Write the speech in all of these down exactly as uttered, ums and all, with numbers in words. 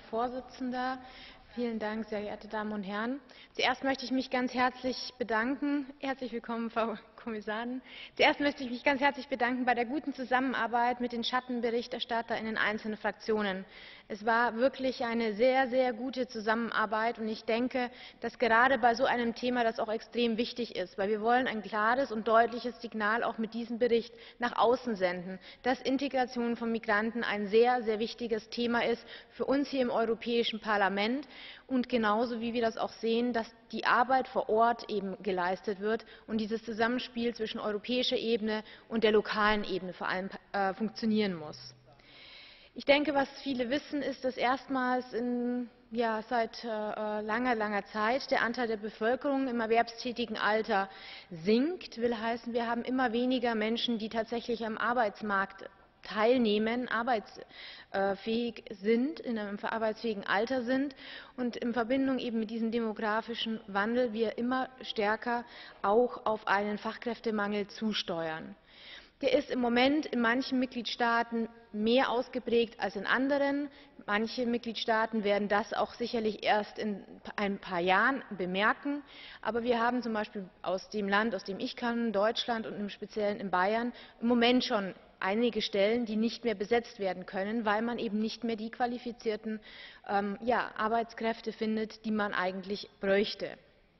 Vorsitzender. Vielen Dank, sehr geehrte Damen und Herren. Zuerst möchte ich mich ganz herzlich bedanken. Herzlich willkommen, Frau Kommissarin. Zuerst möchte ich mich ganz herzlich bedanken bei der guten Zusammenarbeit mit den Schattenberichterstattern in den einzelnen Fraktionen. Es war wirklich eine sehr, sehr gute Zusammenarbeit, und ich denke, dass gerade bei so einem Thema das auch extrem wichtig ist, weil wir wollen ein klares und deutliches Signal auch mit diesem Bericht nach außen senden, dass Integration von Migranten ein sehr, sehr wichtiges Thema ist für uns hier im Europäischen Parlament, und genauso wie wir das auch sehen, dass die Arbeit vor Ort eben geleistet wird und dieses Zusammenspiel zwischen europäischer Ebene und der lokalen Ebene vor allem äh, funktionieren muss. Ich denke, was viele wissen, ist, dass erstmals in, ja, seit äh, langer, langer Zeit der Anteil der Bevölkerung im erwerbstätigen Alter sinkt. Will heißen, wir haben immer weniger Menschen, die tatsächlich am Arbeitsmarkt teilnehmen, arbeitsfähig sind, in einem arbeitsfähigen Alter sind, und in Verbindung eben mit diesem demografischen Wandel wir immer stärker auch auf einen Fachkräftemangel zusteuern. Der ist im Moment in manchen Mitgliedstaaten mehr ausgeprägt als in anderen. Manche Mitgliedstaaten werden das auch sicherlich erst in ein paar Jahren bemerken. Aber wir haben zum Beispiel aus dem Land, aus dem ich komme, Deutschland, und im Speziellen in Bayern, im Moment schon einige Stellen, die nicht mehr besetzt werden können, weil man eben nicht mehr die qualifizierten ähm, ja, Arbeitskräfte findet, die man eigentlich bräuchte.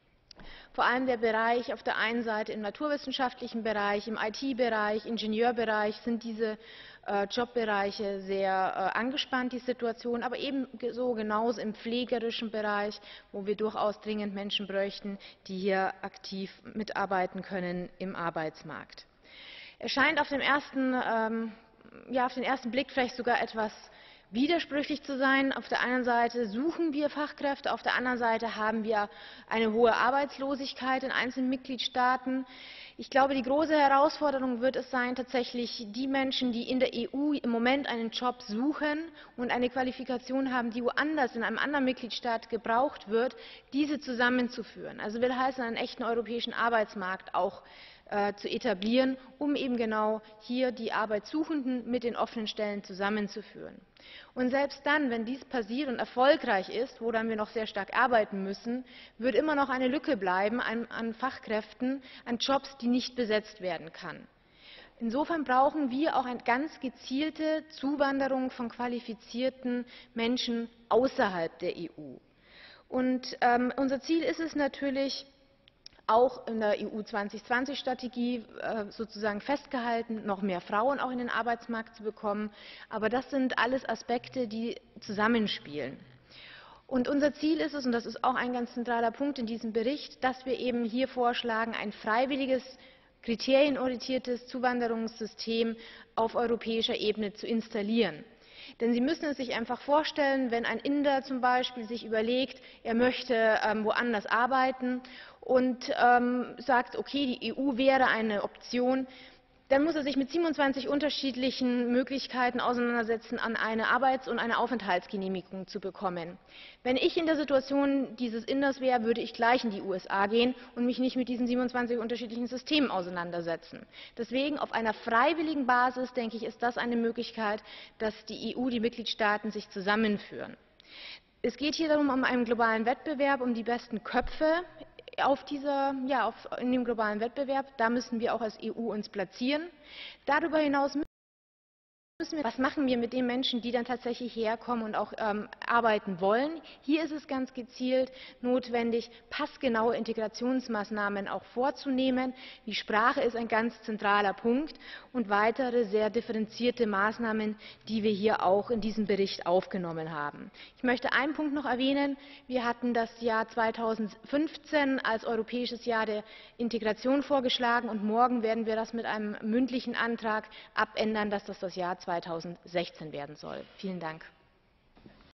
Vor allem der Bereich auf der einen Seite im naturwissenschaftlichen Bereich, im I T-Bereich, Ingenieurbereich sind diese äh, Jobbereiche sehr äh, angespannt, die Situation, aber ebenso genauso im pflegerischen Bereich, wo wir durchaus dringend Menschen bräuchten, die hier aktiv mitarbeiten können im Arbeitsmarkt. Es scheint auf, dem ersten, ähm, ja, auf den ersten Blick vielleicht sogar etwas widersprüchlich zu sein. Auf der einen Seite suchen wir Fachkräfte, auf der anderen Seite haben wir eine hohe Arbeitslosigkeit in einzelnen Mitgliedstaaten. Ich glaube, die große Herausforderung wird es sein, tatsächlich die Menschen, die in der E U im Moment einen Job suchen und eine Qualifikation haben, die woanders in einem anderen Mitgliedstaat gebraucht wird, diese zusammenzuführen. Also will heißen, einen echten europäischen Arbeitsmarkt auch äh, zu etablieren, um eben genau hier die Arbeitssuchenden mit den offenen Stellen zusammenzuführen. Und selbst dann, wenn dies passiert und erfolgreich ist, woran wir noch sehr stark arbeiten müssen, wird immer noch eine Lücke bleiben an, an Fachkräften, an Jobs, die nicht besetzt werden kann. Insofern brauchen wir auch eine ganz gezielte Zuwanderung von qualifizierten Menschen außerhalb der E U. Und ähm, unser Ziel ist es natürlich, auch in der E U zweitausendzwanzig Strategie äh, sozusagen festgehalten, noch mehr Frauen auch in den Arbeitsmarkt zu bekommen. Aber das sind alles Aspekte, die zusammenspielen. Und unser Ziel ist es, und das ist auch ein ganz zentraler Punkt in diesem Bericht, dass wir eben hier vorschlagen, ein freiwilliges, kriterienorientiertes Zuwanderungssystem auf europäischer Ebene zu installieren. Denn Sie müssen es sich einfach vorstellen, wenn ein Inder zum Beispiel sich überlegt, er möchte ähm, woanders arbeiten und ähm, sagt, okay, die E U wäre eine Option, dann muss er sich mit siebenundzwanzig unterschiedlichen Möglichkeiten auseinandersetzen, an eine Arbeits- und eine Aufenthaltsgenehmigung zu bekommen. Wenn ich in der Situation dieses Inders wäre, würde ich gleich in die U S A gehen und mich nicht mit diesen siebenundzwanzig unterschiedlichen Systemen auseinandersetzen. Deswegen auf einer freiwilligen Basis, denke ich, ist das eine Möglichkeit, dass die E U, die Mitgliedstaaten sich zusammenführen. Es geht hier darum, um einen globalen Wettbewerb, um die besten Köpfe auf dieser, ja, auf, in dem globalen Wettbewerb. Da müssen wir auch als E U uns platzieren. Darüber hinaus müssen wir, was machen wir mit den Menschen, die dann tatsächlich herkommen und auch ähm, arbeiten wollen. Hier ist es ganz gezielt notwendig, passgenaue Integrationsmaßnahmen auch vorzunehmen. Die Sprache ist ein ganz zentraler Punkt und weitere sehr differenzierte Maßnahmen, die wir hier auch in diesem Bericht aufgenommen haben. Ich möchte einen Punkt noch erwähnen. Wir hatten das Jahr zweitausendfünfzehn als europäisches Jahr der Integration vorgeschlagen, und morgen werden wir das mit einem mündlichen Antrag abändern, dass das das Jahr zweitausendsechzehn werden soll. Vielen Dank.